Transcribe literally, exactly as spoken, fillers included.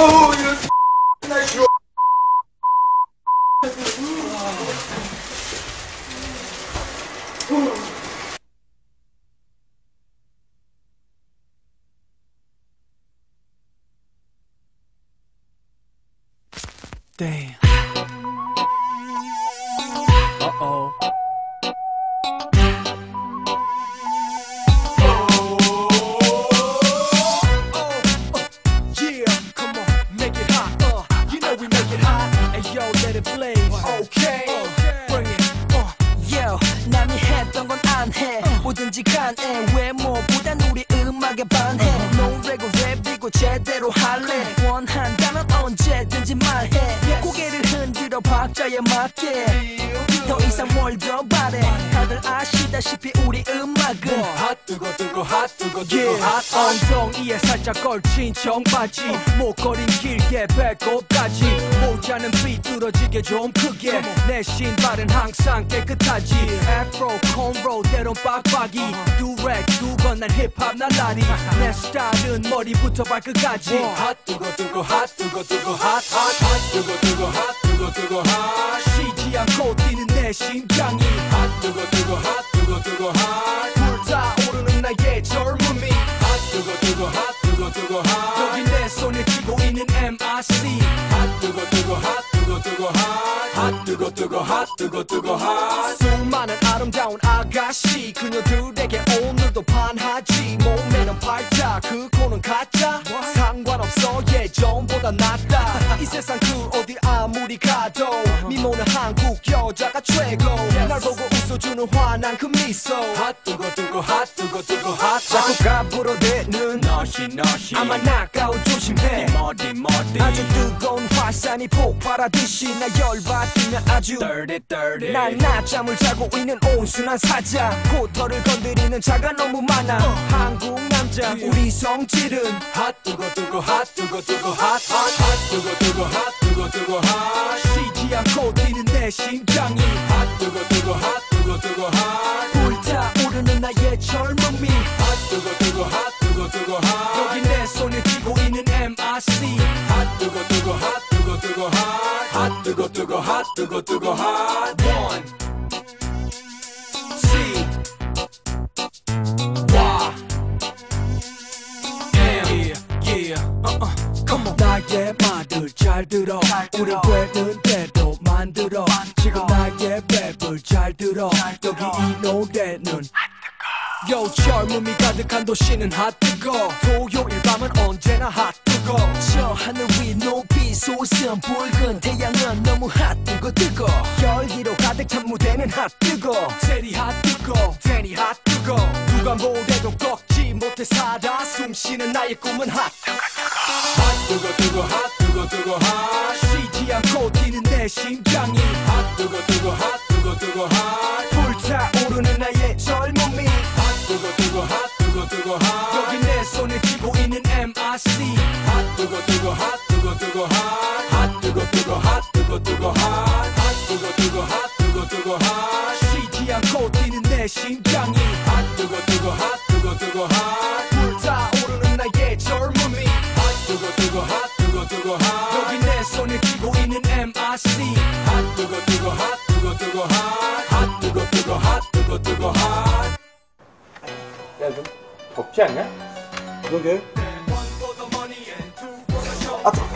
어우 이런 나 싫어. Damn. Uh-oh. 뭐든지 간에 외모보단 우리 음악에 반해 노래고 랩이고 제대로 할래 원한다면 언제든지 말해 고개를 흔들어 박자에 맞게 더 이상 뭘 더 바래 다들 아시다시피 우리 음악은 핫 뜨거 뜨거 핫 뜨거 뜨거 핫 엉덩이에 살짝 걸친 청바지 목걸이는 길게 배꼽까지 모자는 삐뚤어지게 좀 크게 내 신발은 항상 깨끗하지 애프로 콘로 때론 빡빡이 두렉 두건 난 힙합 날라리 내 스타일은 머리부터 발끝까지 핫 뜨거 뜨거 핫 뜨거 뜨거 핫 핫 뜨거 뜨거 핫 뜨거 뜨거 핫 쉬지 않고 뛰는 내 심장이 핫 뜨거 뜨거 핫 뜨거 뜨거 핫 불타오르는 나의 젊음이 핫 뜨거 뜨거 핫 뜨거 뜨거 핫 여기 내 손에 쥐고 있는 엠아씨 핫 뜨거 뜨거 핫 뜨거 뜨거 핫 뜨거 뜨거 핫 뜨거 뜨거 핫 수많은 아름다운 아가씨 그녀들에게 오늘도 반하지 몸에는 팔자 그 코는 가짜 상관없어 예전보다 낫다 이 세상 그 어디 아무리 가도 미모는 한국 여자가 최고 날 보고 웃어주는 환한 그 미소 핫 뜨거 뜨거 핫 뜨거 뜨거 핫 자꾸 까불어대는 너시 너시 아마 나가오 조심해 머리 머리 아주 뜨거운 화산이 폭발하듯이 나 열받으면 아주 dirty dirty 날 낮잠을 자고 있는 온순한 사자 코털을 건드리는 자가 너무 많아 어. 한국 남자 우리 성질은 핫 뜨거 뜨거 핫 뜨거 뜨거 핫 핫 뜨거 뜨거 핫 뜨거 뜨거 핫 쉬지 않고 뛰는 내 심장이 핫 뜨거 뜨거 핫 뜨거 뜨거 핫 불타오르는 나의 젊음이 핫 뜨거 뜨거 핫 뜨거 뜨거 핫 여기 내 손에 쥐고 있는 엠아씨 핫 뜨거 뜨거 핫 뜨거 뜨거 핫 뜨거 뜨거 핫 뜨거 뜨거 핫 One C Y M Yeah yeah uh uh Come on 나의 말을 잘 들어 우리 되는 대로 만들어 지금 나의 랩을 잘 들어 여기 이 노래는 요 젊음이 가득한 도시는 핫뜨거 토요일 밤은 언제나 핫뜨거 저 하늘 위 높이 솟은 붉은 태양은 너무 핫뜨거 뜨거 열기로 가득 찬 무대는 핫뜨거 세리 핫뜨거 테니 핫뜨거 누가 뭐래도 꺾지 못해 살아 숨쉬는 나의 꿈은 핫뜨거 핫뜨거 뜨거 핫뜨거 뜨거 핫 쉬지 않고 뛰는 내 심장이 핫뜨거 뜨거 핫뜨거 뜨거 핫 불타오르는 나의 젊음이 뜨거 뜨거 핫 뜨거 뜨거 핫 여기 내 손에 쥐고 있는 엠아씨 핫 뜨거 뜨거 핫 뜨거 뜨거 핫 뜨거 뜨거 핫 뜨거 뜨거 핫 뜨거 뜨거 핫 뜨거 뜨거 핫 쉬지 않고 뛰는 내 심장이 핫 뜨거 뜨거 핫 뜨거 뜨거 핫 불타오르는 나의 젊음이 핫 뜨거 뜨거 핫 뜨거 뜨거 핫 여기 내 손에 쥐고 있는 엠아씨 핫 뜨거 뜨거 핫 뜨거 뜨거 핫 뜨거 뜨거 핫 뜨거 뜨거 핫 야, 좀 덥지 않냐? 그러게. 아,